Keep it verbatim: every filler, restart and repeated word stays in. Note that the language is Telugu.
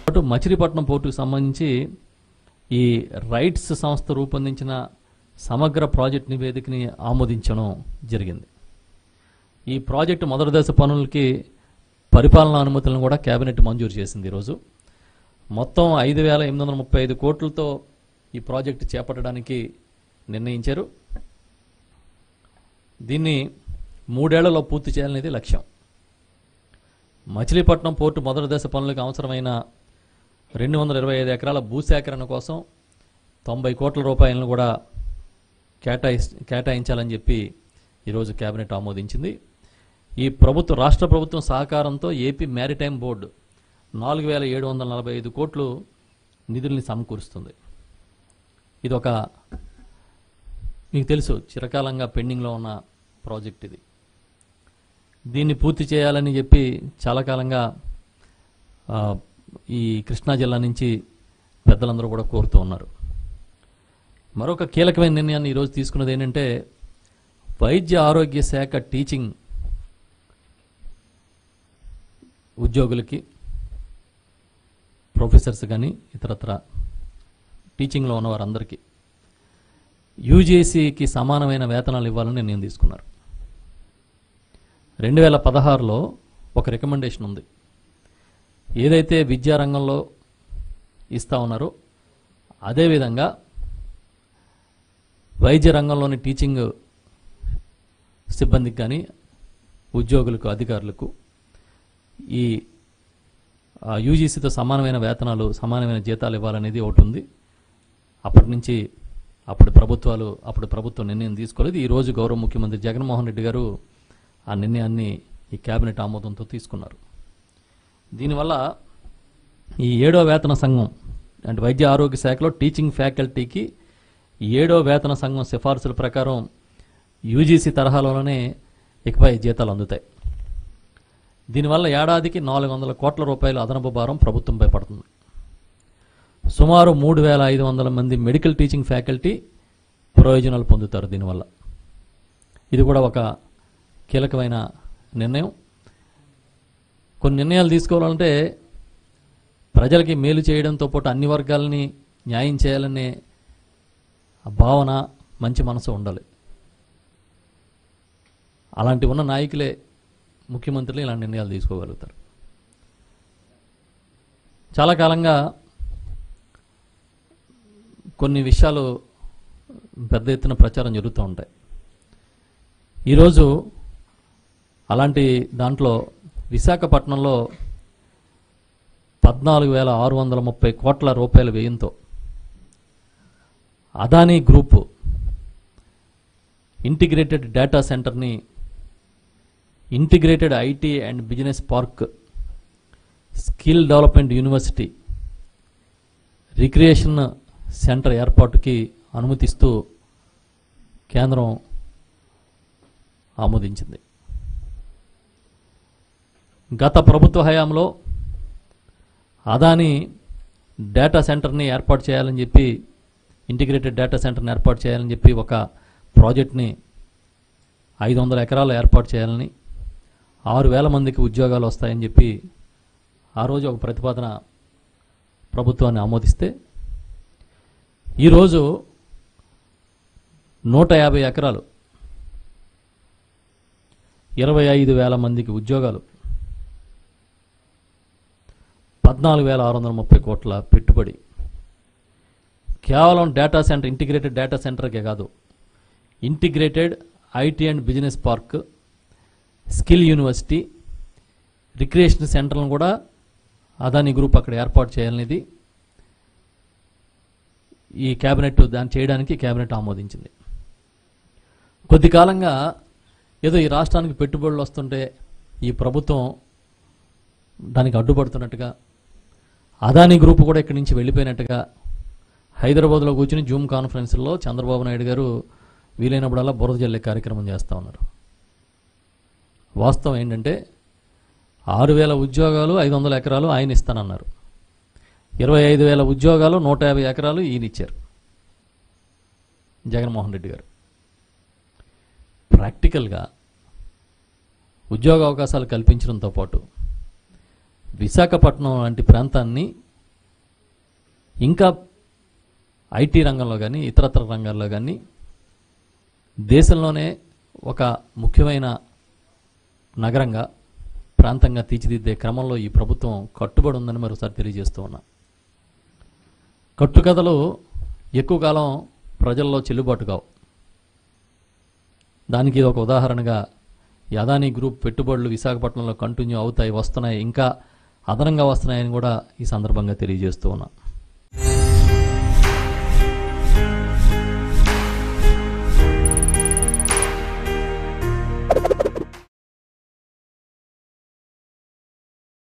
అటు మచిలీపట్నం పోర్టుకు సంబంధించి ఈ రైట్స్ సంస్థ రూపొందించిన సమగ్ర ప్రాజెక్ట్ నివేదికని ఆమోదించడం జరిగింది. ఈ ప్రాజెక్టు మొదటి దశ పనులకి పరిపాలనా అనుమతులను కూడా కేబినెట్ మంజూరు చేసింది. ఈరోజు మొత్తం ఐదు వేల ఎనిమిది వందల ముప్పై ఐదు కోట్లతో ఈ ప్రాజెక్టు చేపట్టడానికి నిర్ణయించారు. దీన్ని మూడేళ్లలో పూర్తి చేయాలనేది లక్ష్యం. మచిలీపట్నం పోర్టు మొదటి దశ పనులకు అవసరమైన రెండు వందల ఇరవై ఐదు ఎకరాల భూసేకరణ కోసం తొంభై కోట్ల రూపాయలను కూడా కేటాయి కేటాయించాలని చెప్పి ఈరోజు కేబినెట్ ఆమోదించింది. ఈ ప్రభుత్వ రాష్ట్ర ప్రభుత్వం సహకారంతో ఏపీ మ్యారిటైమ్ బోర్డు నాలుగు వేల ఏడు వందల నలభై ఐదు కోట్లు నిధుల్ని సమకూరుస్తుంది. ఇది ఒక మీకు తెలుసు చిరకాలంగా పెండింగ్లో ఉన్న ప్రాజెక్ట్. ఇది దీన్ని పూర్తి చేయాలని చెప్పి చాలా కాలంగా ఈ కృష్ణా జిల్లా నుంచి పెద్దలందరూ కూడా కోరుతూ ఉన్నారు. మరొక కీలకమైన నిర్ణయాన్ని ఈరోజు తీసుకున్నది ఏంటంటే వైద్య ఆరోగ్య శాఖ టీచింగ్ ఉద్యోగులకి, ప్రొఫెసర్స్ కానీ ఇతరత్ర టీచింగ్లో ఉన్న వారందరికీ యూజీసీకి సమానమైన వేతనాలు ఇవ్వాలని నిర్ణయం తీసుకున్నారు. రెండు వేల పదహారులో ఒక రికమెండేషన్ ఉంది. ఏదైతే విద్యారంగంలో ఇస్తా ఉన్నారో అదేవిధంగా వైద్య రంగంలోని టీచింగ్ సిబ్బందికి కానీ ఉద్యోగులకు, అధికారులకు ఈ యూజీసీతో సమానమైన వేతనాలు, సమానమైన జీతాలు ఇవ్వాలనేది ఒకటి ఉంది. అప్పటి నుంచి అప్పుడు ప్రభుత్వాలు అప్పుడు ప్రభుత్వం నిర్ణయం తీసుకోలేదు. ఈరోజు గౌరవ ముఖ్యమంత్రి జగన్మోహన్ రెడ్డి గారు ఆ నిర్ణయాన్ని ఈ కేబినెట్ ఆమోదంతో తీసుకున్నారు. దీనివల్ల ఈ ఏడో వేతన సంఘం అంటే వైద్య ఆరోగ్య శాఖలో టీచింగ్ ఫ్యాకల్టీకి ఏడో వేతన సంఘం సిఫార్సుల ప్రకారం యూజీసీ తరహాలోనే ఇకపై జీతాలు అందుతాయి. దీనివల్ల ఏడాదికి నాలుగు వందల కోట్ల రూపాయల అదనపు భారం ప్రభుత్వంపై పడుతుంది. సుమారు మూడు వేల ఐదు వందల మంది మెడికల్ టీచింగ్ ఫ్యాకల్టీ ప్రయోజనాలు పొందుతారు దీనివల్ల. ఇది కూడా ఒక కీలకమైన నిర్ణయం. కొన్ని నిర్ణయాలు తీసుకోవాలంటే ప్రజలకి మేలు చేయడంతో పాటు అన్ని వర్గాలని న్యాయం చేయాలనే భావన, మంచి మనసు ఉండాలి. అలాంటి ఉన్న నాయకులే ముఖ్యమంత్రులు ఇలాంటి నిర్ణయాలు తీసుకోగలుగుతారు. చాలా కాలంగా కొన్ని విషయాలు పెద్ద ఎత్తున ప్రచారం జరుగుతూ ఉంటాయి. ఈరోజు అలాంటి దాంట్లో విశాఖపట్నంలో పద్నాలుగు వేల ఆరు వందల ముప్పై కోట్ల రూపాయల వ్యయంతో అదానీ గ్రూపు ఇంటిగ్రేటెడ్ డేటా సెంటర్ని integrated IT and business park, skill development university, recreation centre ఏర్పాటుకి అనుమతిస్తూ కేంద్రం ఆమోదించింది. గత ప్రభుత్వ హయాంలో అదానీ డేటా సెంటర్ని ఏర్పాటు చేయాలని చెప్పి ఇంటిగ్రేటెడ్ డేటా సెంటర్ని ఏర్పాటు చేయాలని చెప్పి ఒక ప్రాజెక్ట్ని ఐదు వందల ఎకరాలు ఏర్పాటు చేయాలని, ఆరు వేల మందికి ఉద్యోగాలు వస్తాయని చెప్పి ఆ రోజు ఒక ప్రతిపాదన ప్రభుత్వాన్ని ఆమోదిస్తే ఈరోజు నూట యాభై ఎకరాలు, ఇరవై ఐదు వేల మందికి ఉద్యోగాలు, పద్నాలుగు వేల ఆరు వందల ముప్పై కోట్ల పెట్టుబడి కేవలం డేటా సెంటర్, ఇంటిగ్రేటెడ్ డేటా సెంటర్కే కాదు, integrated IT and business park, skill university, recreation సెంటర్లను కూడా అదానీ గ్రూప్ అక్కడ ఏర్పాటు చేయాలనేది ఈ కేబినెట్ దాన్ని చేయడానికి కేబినెట్ ఆమోదించింది. కొద్ది కాలంగా ఏదో ఈ రాష్ట్రానికి పెట్టుబడులు వస్తుంటే ఈ ప్రభుత్వం దానికి అడ్డుపడుతున్నట్టుగా, అదానీ గ్రూప్ కూడా ఇక్కడి నుంచి వెళ్ళిపోయినట్టుగా హైదరాబాద్లో కూర్చుని జూమ్ కాన్ఫరెన్స్లో చంద్రబాబు నాయుడు గారు వీలైనప్పుడల్లా బురద జల్లే కార్యక్రమం చేస్తూ ఉన్నారు. వాస్తవం ఏంటంటే ఆరు వేల ఉద్యోగాలు, ఐదు వందల ఎకరాలు ఆయన ఇస్తానన్నారు. ఇరవై ఐదు వేల ఉద్యోగాలు, నూట యాభై ఎకరాలు ఈయన ఇచ్చారు జగన్మోహన్ రెడ్డి గారు. ప్రాక్టికల్గా ఉద్యోగ అవకాశాలు కల్పించడంతో పాటు విశాఖపట్నం లాంటి ప్రాంతాన్ని ఇంకా ఐటీ రంగంలో కానీ ఇతరత్ర రంగాల్లో కానీ దేశంలోనే ఒక ముఖ్యమైన నగరంగా ప్రాంతంగా తీర్చిదిద్దే క్రమంలో ఈ ప్రభుత్వం కట్టుబడి ఉందని మరోసారి తెలియజేస్తూ ఉన్నా. కట్టుకథలు ఎక్కువ కాలం ప్రజల్లో చెల్లుబాటు కావు. దానికి ఒక ఉదాహరణగా ఈ అదానీ గ్రూప్ పెట్టుబడులు విశాఖపట్నంలో కంటిన్యూ అవుతాయి, వస్తున్నాయి, ఇంకా అదనంగా వస్తున్నాయని కూడా ఈ సందర్భంగా తెలియజేస్తూ ఉన్నా.